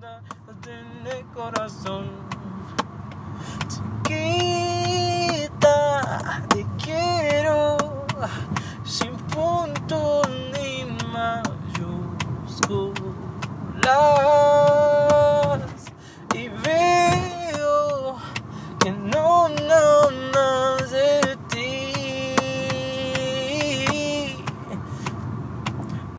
no tiene corazón. Chiquita, te quiero sin punto ni mayúscula.